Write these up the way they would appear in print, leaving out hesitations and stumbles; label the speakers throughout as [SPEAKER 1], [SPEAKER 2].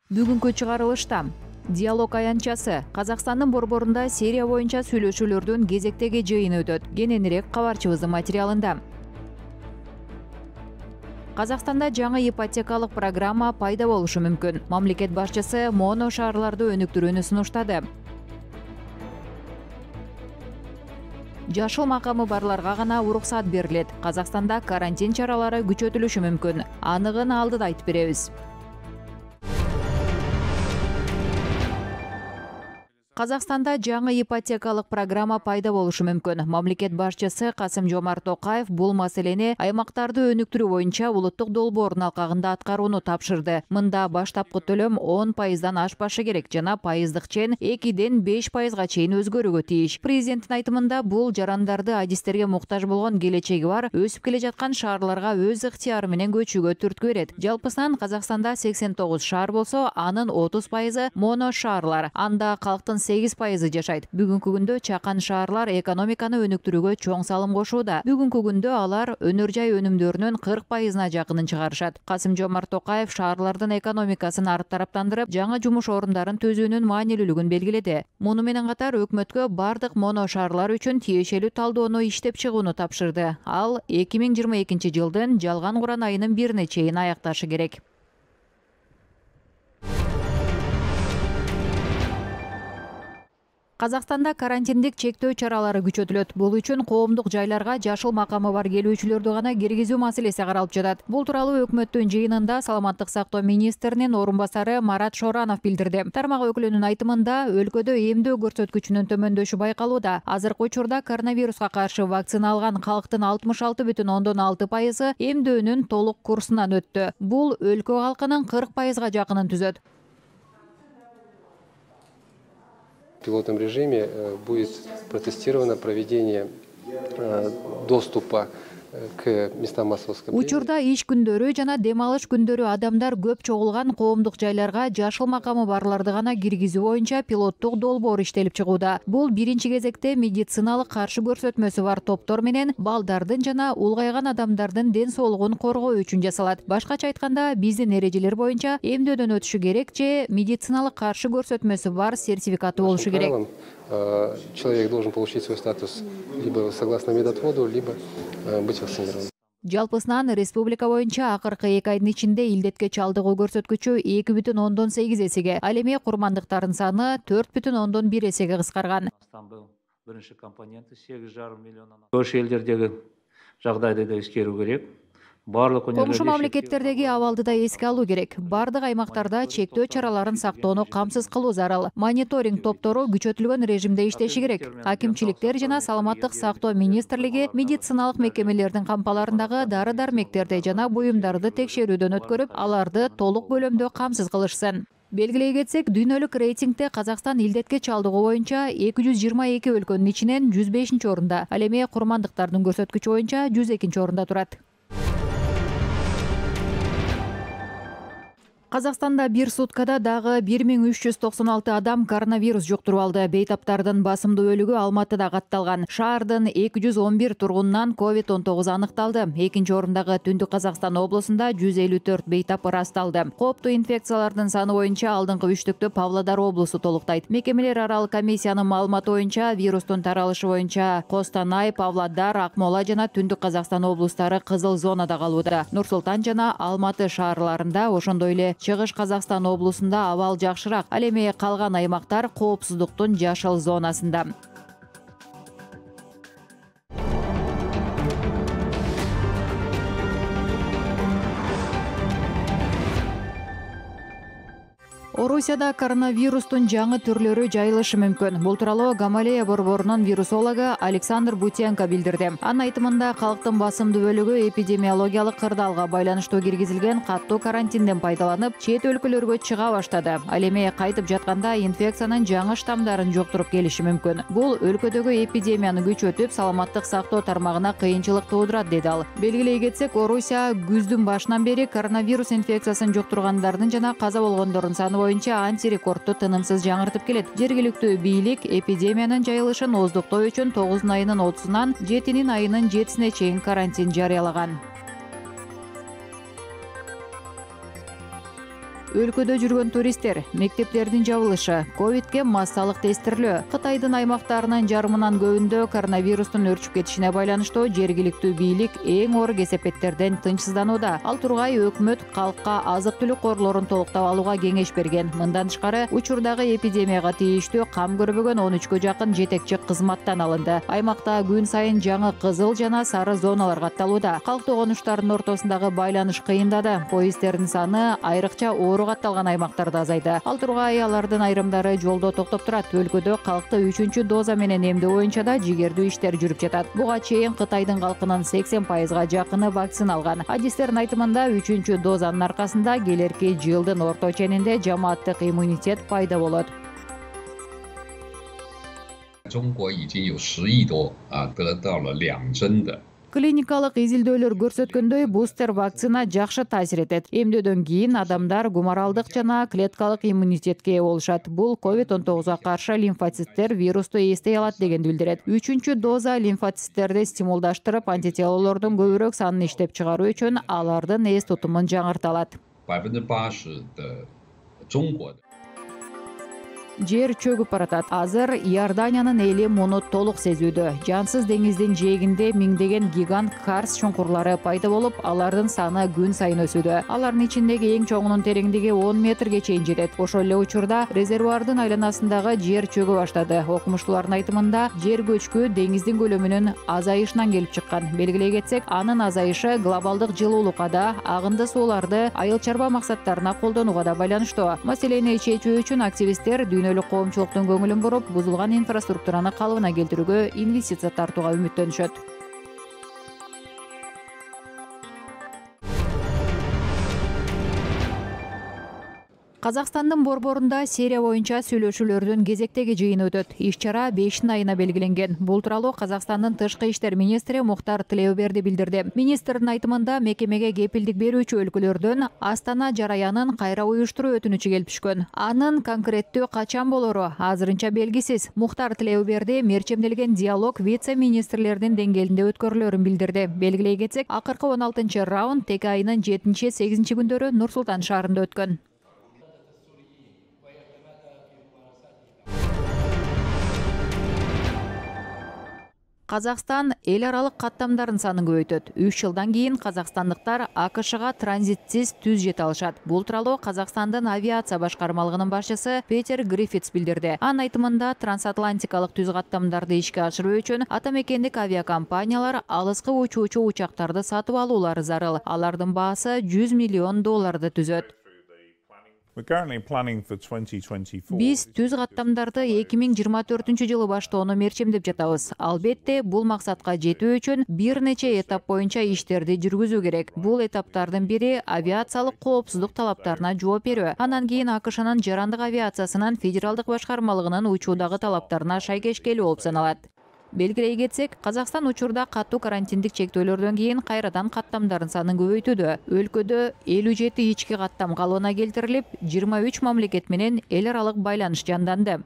[SPEAKER 1] Бүгүнкү чыгарылышта диалог аянтчасы Казакстандын борборунда Сирия боюнча сүйлөшүүлөрдүн кезектеги жыйыны өтөт. Кененирээк кабарчыбыздын материалында. Казакстанда жаңы ипотекалык программа пайда болушу мүмкүн. Мамлекет башчысы моно шаарларды өнүктүрүүнү сунуштады. Жашыл макамы барларга гана уруксат берилет. Казакстанда карантин чаралары күчөтүлүшү мүмкүн. Аныгын алдыда айтып беребиз. Казакстанда жаңы ипотекалык программа пайда болушу мүмкүн. Мамлекет башчысы Касым-Жомарт Токаев бул маселени аймактарды өнүктүрүү боюнча улуттук долбоордун алкагында аткарууну тапшырды. Мында баштапкы төлөм 10%дан ашпашы керек жана пайыздык чен 2-ден 5%га чейин өзгөрүүгө тийиш. Президенттин айтымында бул жарандарды адистерге муктаж болгон келечеги бар өсүп келе жаткан шаарларга өз ыктыяры менен көчүүгө түрткү берет. Жалпысынан Казакстанда 89 шаар болсо, анын 30% моно шаарлар. Анда калктын 8% жашайт. Бүгүнкү күндө чакан шаарлар экономиканы өнүктүрүүгө чоң салым кошууда. Бүгүнкү күндө алар өнөр жай өнүмдөрүнүн 40%-на жакынын чыгарышат. Касым-Жомарт Токаев шаарлардын экономикасын тараптандырып, жаңы жумуш орундарын түзүүнүн маанилүүлүгүн белгиледи. Муну менен катар өкмөткө бардык моно шаарлар үчүн тиешелүү талдоону иштеп чыгууну тапшырды. Ал 2022 жылдын жалган куран айынын 1-ине чейин аякташы керек. Казакстанда карантиндик чектөө чаралары күчөтүлөт. Бул үчүн коомдук жайларга жашыл макамы бар келүүчүлөрдү гана киргизүү маселеси каралып жатат. Бул тууралуу өкмөттүн жыйынында саламаттык сактоо министринин орун басары Марат Шоранов билдирди. Тармак өкүлүнүн айтымында, өлкөдө эмдөө көрсөткүчүнүн төмөндөшү байкалууда. Азыркы учурда коронавируска каршы вакцина алган калктын 66,6% эмдөөнүн толук курсунан өттү. Бул өлкө калкынын 40%га жакынын түзөт.
[SPEAKER 2] В пилотном режиме будет протестировано проведение доступа к местам массового скопления.
[SPEAKER 1] Учурда иш күндөрү жана дем алыш күндөрү адамдар көп чогулган коомдук жайларга жашыл макамы барларды гана киргизүү боюнча пилоттук долбоор иштелип чыгууда. Бул биринчи кезекте медициналык каршы көрсөтмөсү бар топтор менен балдардын жана улгайган адамдардын ден соолугун коргоо үчүн жасалат. Башкача айтканда, биздин эрежелер боюнча эмдөөдөн өтүшү керек же медициналык каршы көрсөтмөсү бар сертификаты болушу керек.
[SPEAKER 2] Человек должен получить свой статус либо согласно медотводу, либо быть вакцинирован.
[SPEAKER 1] Жалпысынан республика боюнча акыркы 2 айдын ичинде илдетке чалдыгуу көрсөткүчү 2,8 эсеге, ал эми курмандыктардын саны 4,1 эсеге кыскарган.
[SPEAKER 3] Биринчи компоненти 8,5 миллион. Көршү элдердеги жагдайды да эскерүү керек.
[SPEAKER 1] Комшу мамлекеттердеги абалды да эске алуу керек. Бардык аймактарда чектөө чараларын сактоону камсыз кылуу зарыл. Мониторинг топтору күчөтүлгөн режимде иштеши керек. Акимчиликтер жана саламаттык сактоо министрлиги медициналык мекемелердин кампаларындагы дары-дармектерди жана буюмдарды текшерүүдөн өткөрүп, аларды толук көлөмдө камсыз кылышсын. Белгилей кетсек, дүйнөлүк рейтингде Казакстан илдетке чалдыгуу боюнча 222 өлкөнүн ичинен 105-орунда, ал эми курмандыктардын көрсөткүчү боюнча 102-орунда турат. Казакстанда бир суткада дагы 1396 адам коронавирус жуктуруп алды. Бейтаптардын басымдуу бөлүгү Алматыда катталган. Шаардын 211 тургунунан COVID-19 аныкталды. Экинчи орундагы Түндүк Казакстан облусунда 154 бейтап ырасталды. Кооптуу инфекциялардын саны боюнча алдыңкы үчтүктү Павлодар облусу толуктайт. Мекемелер аралык комиссиянын маалыматы боюнча вирустун таралышы боюнча Костанай, Павлодар, Акмола жана Түндүк Казакстан облустары кызыл зонада калууда. Нур-Султан жана Алматы шаарларында, ошондой эле Чыгыш Казакстан облусунда абал жакшыраак. Ал эми калган аймактар коопсуздуктун жашыл зонасында. Орусияда коронавирустун жаңы түрлөрү жайылышы мүмкүн. Бул тууралуу Гамалея борборунун вирусологу Александр Бутенко билдирди. Анын айтымында, калктын басымдуу бөлүгү эпидемиологиялык кырдаалга байланыштуу киргизилген каттуу карантинден пайдаланып, чет өлкөлөргө чыга баштады. Ал эми кайтып жатканда инфекциянын жаңы штамдарын жоктуруп келиши мүмкүн. Бул өлкөдөгү эпидемияны күчөтүп, саламаттык сактоо тармагына кыйынчылык туудурат, деди ал. Белгилей кетсек, Орусия күздүн башынан бери коронавирус инфекциясын жуктургандардын жана каза болгондордун саны боюнча антирекордту тынымсыз жаңыртып келет. Жергиликтүү бийлик эпидемиянын жайылышын оздуктоо үчүн 9 айынын 30-нан 7 айынын 7-сине чейин карантин жарыялаган. Өлкөдө жүргөн туристтер, мектептердин жабылышы, ковидке массалык тестирлөө, Кытайдын аймактарынын жарымынан көбүндө коронавирустун өрчүп кетишине байланыштуу жергиликтүү бийлик эң оор кесепеттерден тынчсызданууда. Ал тургай өкмөт калкка азык-түлүк корлорун толуктап алууга кеңеш берген. Мындан тышкары учурдагы эпидемияга тийиштүү кам көрбөгөн 13кө жакын жетекчи кызматтан алынды. Аймакта күн сайын жаңы кызыл жана сары зоналар катталууда. Калк тогонуштарынын ортосундагы байланыш кыйындады. Поезддердин саны айрыкча оору катталган аймактарда азайды. Ал тургай алардын айрымдары жолдо токтоп турат. Өлкөдө калкты 3-чү доза менен эмдөө боюнча да жигердүү иштер жүрүп жатат. Буга чейин Кытайдын калкынын 80%га жакыны вакцина алган. Адистердин айтымында 3-чү дозанын аркасында келерки жылдын орто ченинде жамааттык иммунитет пайда болот.
[SPEAKER 4] 中国已经有10亿多得到了2针的。
[SPEAKER 1] Клиникалык изилдөөлөр көрсөткөндөй, бустер вакцина жакшы таасир этет. Эмдөөдөн кийин адамдар гуморалдык жана клеткалык иммунитетке ээ болушат. Бул COVID-19 каршы лимфоциттер вирусту эстей алат дегенди билдирет. 3-чү доза лимфоциттерди стимулдаштырып, антителолордун көбүрөөк санын иштеп чыгаруу үчүн алардын эс тутумун жаңырта алат.
[SPEAKER 4] 80%的中国的
[SPEAKER 1] Жер чөгүп баратат. Азыр Иорданиянын эли муну толук сезүүдө. Жансыз деңиздин жээгинде миңдеген гигант карст чуңкурлары пайда болуп, алардын саны күн сайын өсүүдө. Алардын ичиндеги эң чоңунун тереңдиги 10 метрге чейин жетет. Ошол эле учурда резервуардын айланасындагы жер чөгө баштады. Окумуштуулардын айтымында, жер көчкү деңиздин көлөмүнүн азайышынан келип чыккан. Белгилей кетсек, анын азайышы глобалдык жылуулукка да, агынды сууларды айыл чарба максаттарына колдонууга да байланыштуу. Маселени чечүү үчүн активисттер дүйнөлүк коомчулуктун көңүлүн буруп, бузулган инфраструктураны калыбына келтирүүгө инвестиция тартууга үмүттөнүшөт. Казакстандын борборунда Сирия боюнча сүйлөшүүлөрдүн кезектеги жыйыны өтөт. Иш-чара 5 айына белгиленген. Бул тууралуу Казакстандын тышкы иштер министри Мухтар Тилеуберди билдирди. Министрдин айтымында, мекемеге кепилдик берүүчү өлкөлөрдөн Астана жараянын кайра уюштуруу өтүнүчү келип түшкөн. Анын конкреттүү качан болору азырынча белгисиз. Мухтар Тилеуберди мерчемделген диалог вице-министрлердин деңгээлинде өткөрүлөрүн билдирди. Белгилей кетсек, акыркы 16 раунд теке айынын 7-8 күндөрү Нур-Султан шаарында өткөн. Казакстан эл аралык каттамдарын санын көбөйтөт. 3 жылдан кийин казакстандыктар АКШга транзитсиз түз жете алышат. Бул тууралуу Казакстандын авиация башкармалыгынын башчысы Петер Гриффитс билдирди. Анын айтымында, трансатлантикалык түз каттамдарды ишке ашыруу үчүн ата мекендик авиакомпаниялар алыскы учуучу учактарды сатып алуулары зарыл. Алардын баасы $100 миллион түзөт. Биз түз каттамдарды 2024 баштоону мерчемдеп жатабыз. Албетте, бул максатка жетүү үчүн бир нече этап боюнча иштерди жүргүзүү керек. Бул этаптардын бири авиациялык коопсуздук талаптарына жооп берүү. Андан кийин АКШнын жарандык авиациясынын федералдык башкармалыгынын учуудагы талаптарына шайкеш келүү болуп саналат. Белгилей кетсек, Казакстан учурда катуу карантиндик чектөөлөрдөн кийин кайрадан каттамдарын санын көбөйтүүдө. Өлкөдө 57 ички каттам калыбына келтирилип, 23 мамлекет менен эл аралык байланыш жанданды.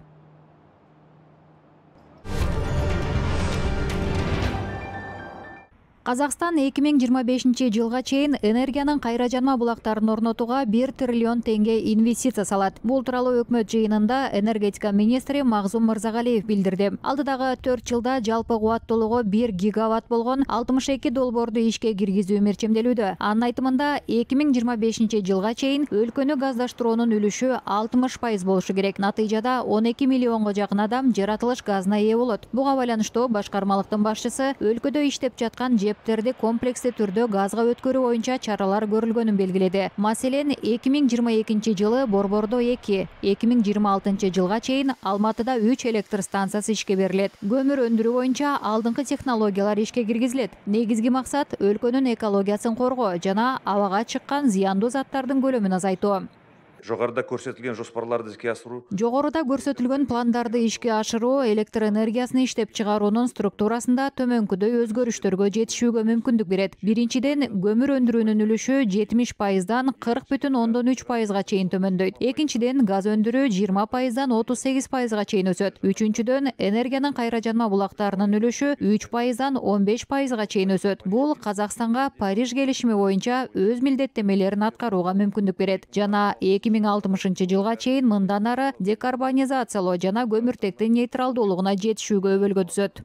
[SPEAKER 1] Казакстан 2025 жылга чейин энергиянын кайра жанма булактарын орнотууга 1 триллион теңге инвестиция салат. Бул тууралуу өкмөт жыйынында энергетика министри Магзум Мырзагалиев билдирди. Алдыдагы 4 жылда жалпы кубаттуулугу 1 гигаватт болгон 62 долбоорду ишке киргизүү мерчемделүүдө. Анын айтымында, 2025 жылга чейин өлкөнү газдаштыруунун үлүшү 60% болушу керек. Натыйжада 12 миллионго жакын адам жаратылыш газына ээ болот. Буга байланыштуу башкармалыктын башчысы өлкөдө иштеп жаткан жептерди комплекстүү түрдө газга өткөрүү боюнча чаралар көрүлгөнүн белгиледи. Маселен, 2022 жылы Борбордо 2, 2026 жылга чейин Алматыда 3 электр станциясы ишке берилет. Көмүр өндүрүү боюнча алдыңкы технологиялар ишке киргизилет. Негизги максат өлкөнүн экологиясын коргоо жана абага чыккан зыяндуу заттардын көлөмүн азайтуу.
[SPEAKER 5] Жогоруда көрсөтүлгөн жоспарларды ишке асыруу.
[SPEAKER 1] Жогоруда көрсөтүлгөн пландарды ишке ашыруу электр энергиясын иштеп чыгаруунун структурасында төмөнкүдөй өзгөрүштөргө жетишүүгө мүмкүндүк берет. Биринчиден, көмүр өндүрүүнүн үлүшү 70%дан 40,3%га чейин төмөндөйт. Экинчиден, газ өндүрүү 20%дан 38%га чейин өсөт. Үчүнчүдөн, энергиянын кайра жанма булактарынын үлүшү 3%дан 15%га чейин өсөт. Бул Казакстанга Париж келишими боюнча өз милдеттемелерин аткарууга мүмкүндүк берет. Жана 2060 жылга чейин мындан ары декарбонизациялоо жана көмүртектин нейтралдуулугуна жетишүүгө өбөлгө түзөт.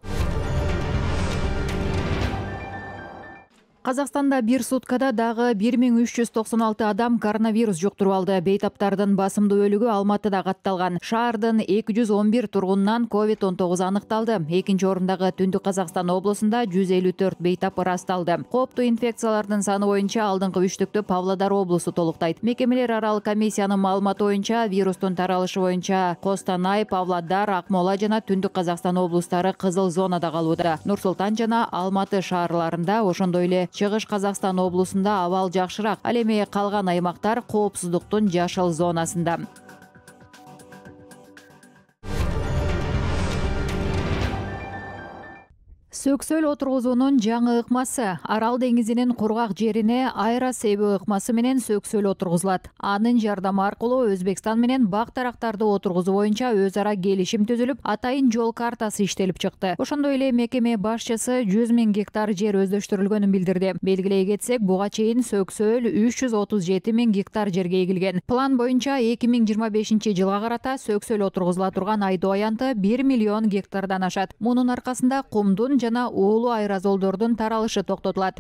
[SPEAKER 1] Казакстанда бир суткада дагы 1396 адам коронавирус жуктуруп алды. Бейтаптардын басымдуу бөлүгү Алматыда катталган. Шаардын 211 тургунунан COVID-19 аныкталды. Экинчи орундагы Түндүк Казакстан облусунда 154 бейтап ырасталды. Кооптуу инфекциялардын саны боюнча алдыңкы үчтүктү Павлодар облусу толуктайт. Мекемелер аралык комиссиянын маалыматы боюнча вирустун таралышы боюнча Костанай, Павлодар, Акмола жана Түндүк Казакстан облустары кызыл зонада калууда. Нур-Султан жана Алматы шаарларында, ошондой эле Чыгыш Казакстан облусунда абал жакшыраак. Ал эми калган аймактар коопсуздуктун жашыл зонасында. Сөксөл отургузуунун жаңы ыкмасы. Арал деңизинин кургак жерине аэросебүү ыкмасы менен сөксөл отургузулат. Анын жардамы аркылуу Өзбекстан менен бак тарактарды отургузуу боюнча өз ара келишим түзүлүп, атайын жол картасы иштелип чыкты. Ошондой эле мекеме башчысы 100 000 гектар жер өздөштүрүлгөнүн билдирди. Белгилей кетсек, буга чейин сөксөл 337 000 гектар жерге эгилген. План боюнча 2025 жылга карата сөксөл отургузула турган айдоо аянты 1 миллион гектардан ашат. Мунун аркасында кумдун жана уулуу аэрозолдордун таралышы токтотулат.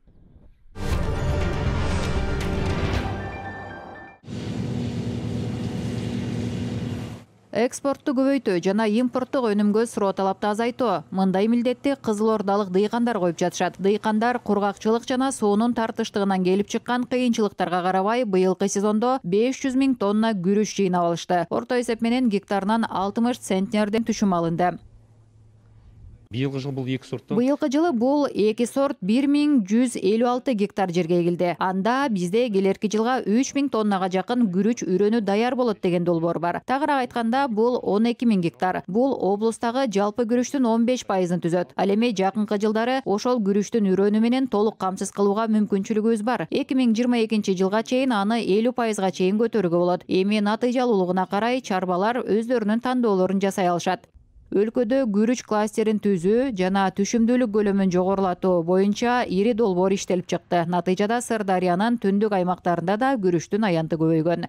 [SPEAKER 1] Экспортту көбөйтүү жана импорттук өнүмгө суроо талапты азайтуу. Мындай милдетти кызылордалык дыйкандар коюп жатышат. Дыйкандар кургакчылык жана суунун тартыштыгынан келип чыккан кыйынчылыктарга карабай, быйылкы сезондо 500 000 тонна күрүч жыйнап алышты. Орто эсеп менен гектарынан 60 центнерден түшүм алынды.
[SPEAKER 6] Быйылкы жыл бул эки сорттон.
[SPEAKER 1] Быйылкы жылы бул эки сорт 1156 гектар жерге эгилди. Анда бизде келерки жылга 3000 тоннага жакын күрүч үрөнү даяр болот деген долбоор бар. Тагыраак айтканда, бул 12 000 гектар. Бул облустагы жалпы күрүчтүн 15%-ын түзөт. Ал эми жакынкы жылдары ошол күрүчтүн үрөнү менен толук камсыз кылууга мүмкүнчүлүгүбүз бар. 2022 жылга чейин аны 50%-га чейин көтөрүүгө болот. Эми натыйжалуулугуна карай чарбалар өздөрүнүн тандоолорун жасай алышат. Өлкөдө күрүч кластерин түзүү жана түшүмдүүлүк көлөмүн жогорулатуу боюнча ири долбоор иштелип чыкты. Натыйжада Сырдарыянын түндүк аймактарында да күрүчтүн аянты көбөйгөн.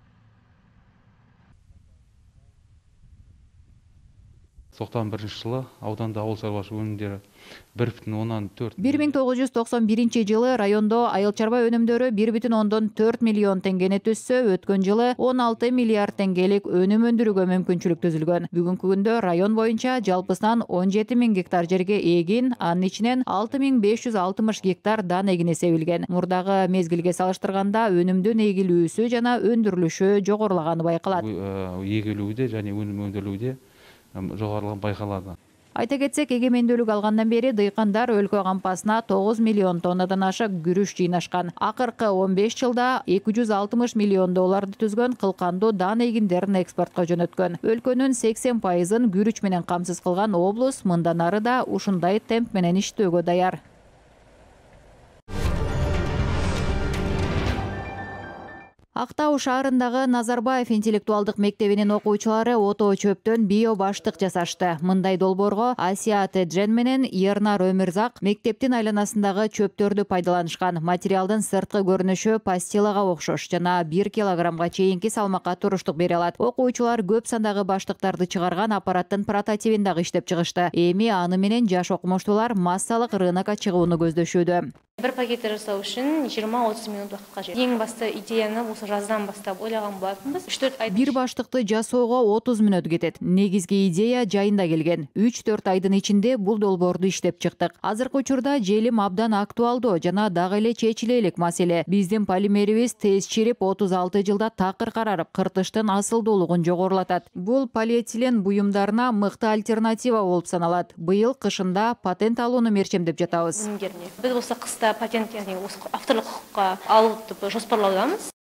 [SPEAKER 6] 91 жылы ауданда ауыл шаруашылык өнүмдөрү 1,4.
[SPEAKER 1] 1991 жылы райондо айыл чарба өнүмдөрү 1,4 миллион теңгени түзсө, өткөн жылы 16 миллиард теңгелик өнүм өндүрүүгө мүмкүнчүлүк түзүлгөн. Бүгүнкү күндө район боюнча жалпысынан 17 000 гектар жерге эгин, анын ичинен 6560 гектар дан эгини себилген. Мурдагы мезгилге салыштырганда өнүмдүн эгилүүсү жана өндүрүлүшү жогорулаганы байкалат.
[SPEAKER 6] Эгилүүдө жана өнүм өндүрүлүүдө жогорулугу байкалады.
[SPEAKER 1] Айта кетсек, эгемендүүлүк алгандан бери дыйкандар өлкө кампасына 9 миллион тоннадан ашык күрүч жыйнашкан. Акыркы 15 жылда 260 миллион долларды түзгөн кылкандуу дан эгиндерин экспортко жөнөткөн. Өлкөнүн 80%-ын күрүч менен камсыз кылган облус мындан ары да ушундай темп менен иштөөгө даяр. Актау шаарындагы Назарбаев интеллектуалдык мектебинин окуучулары ото чөптөн био баштык жасашты. Мындай долбоорго Асия Теджен менен Ернар Өмүрзак мектептин айланасындагы чөптөрдү пайдаланышкан. Материалдын сырткы көрүнүшү пастилага окшош жана 1 килограммга чейинки салмакка туруштук бере алат. Окуучулар көп сандагы баштыктарды чыгарган аппараттын прототипин дагы иштеп чыгышты. Эми аны менен жаш окумуштуулар массалык рынокко чыгууну көздөшүүдө.
[SPEAKER 7] Bir paketi жасау үшін 20-30 минут уақыт қажет. Ең басты идеяны осы жаздан бастап ойлаған болатынбыз. 3-4 ай.
[SPEAKER 1] Бир баштыкты жасоого 30 мүнөт кетет. Негизги идея жайында келген. 3-4 айдын ичинде бул долбоорду иштеп чыктык. Азыркы учурда желим абдан актуалдуу жана дагы эле чечиле элек маселе. Биздин полимерибиз тез чирип 36 жылда такыр карарып, кыртыштын асылдуулугун жогорулатат. Бул полиэтилен буюмдарына мыкты альтернатива болуп саналат. Быйыл кышында патент алууну мерчемдеп жатабыз.
[SPEAKER 7] Біз осы кыста патент, яғни осы авторлық құқыққа алуды жоспарлаудамыз.